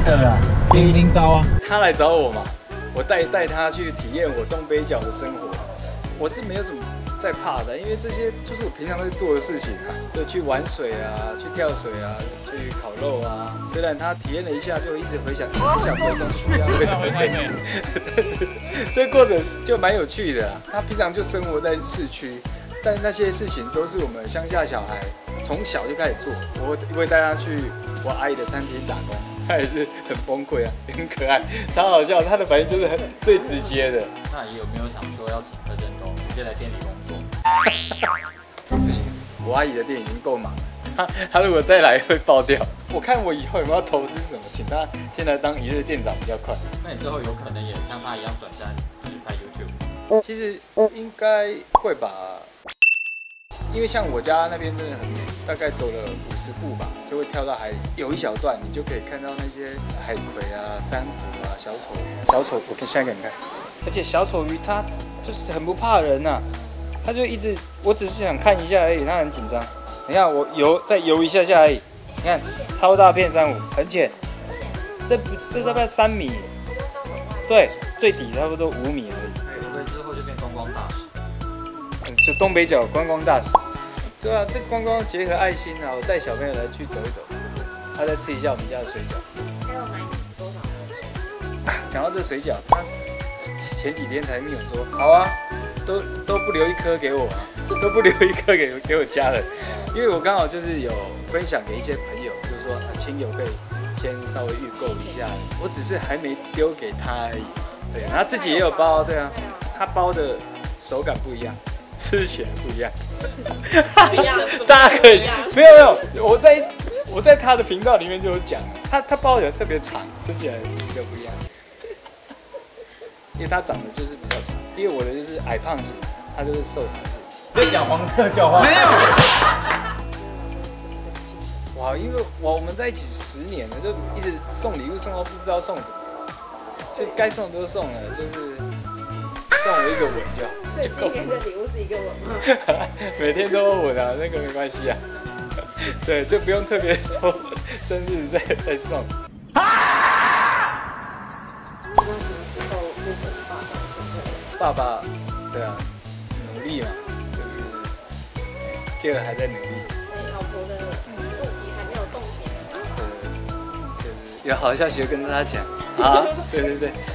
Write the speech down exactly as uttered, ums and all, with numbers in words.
的啦，叮叮刀啊。 他来找我嘛，我带带他去体验我东北角的生活。我是没有什么在怕的，因为这些就是我平常在做的事情啊，就去玩水啊，去跳水啊，去烤肉啊。虽然他体验了一下，就一直回想回想回东西啊，回东北。这个过程就蛮有趣的啦。他平常就生活在市区，但那些事情都是我们乡下小孩从小就开始做。我会带他去我阿姨的餐厅打工。他也是很崩溃啊，很可爱，超好笑。他的反应就是很最直接的。 那你有没有想说要请柯震东直接来店里工作？ 不行，我阿姨的店已经够忙了，他他如果再来会爆掉。我看我以后有没有投资什么，请他先来当一日店长比较快。 那你之后有可能也像他一样转战，就是拍 YouTube？ 其实应该会吧。因为像我家那边真的很远，大概走了五十步吧，就会跳到海，有一小段你就可以看到那些海葵啊、珊瑚啊、小丑鱼。小丑，我看现在给你看，而且小丑鱼它就是很不怕人呐、啊，它就一直，我只是想看一下而已，它很紧张。你看我游再游一下下而已，你看超大片珊瑚，很浅，这不这大概三米，对，最底差不多五米而已。 会不会之后就变观光大使？ 就东北角观光大使。对啊，这观光结合爱心啊，我带小朋友来去走一走，他再吃一下我们家的水饺。 还有买多少？ 讲到这水饺，他前几天才密我说，好啊，都都不留一颗给我啊，都不留一颗给给我家人，因为我刚好就是有分享给一些朋友，就是说亲友可以先稍微预购一下，我只是还没丢给他而已。对，然后自己也有包，对啊，他包的手感不一样。吃起来不一样，大家可以没有没有，我在我在他的频道里面就有讲，他他包的特别长，吃起来比较不一样，因为他长得就是比较长，因为我的就是矮胖型，他就是瘦长型。 在讲黄色笑话？没有。 哇，因为我我们在一起十年了，就一直送礼物送到不知道送什么，就该送的都送了，就是送我一个吻就好。 所以今年的礼物是一个吻吗？ 每天都有吻啊，那个没关系啊。对，就不用特别说生日再再送。 啊！那什么时候变成爸爸？ 爸爸，对啊，努力嘛，就是这个还在努力。 你老婆的肚皮还没有冻结吗？ 对，就是有好消息就跟大家讲啊。对对对。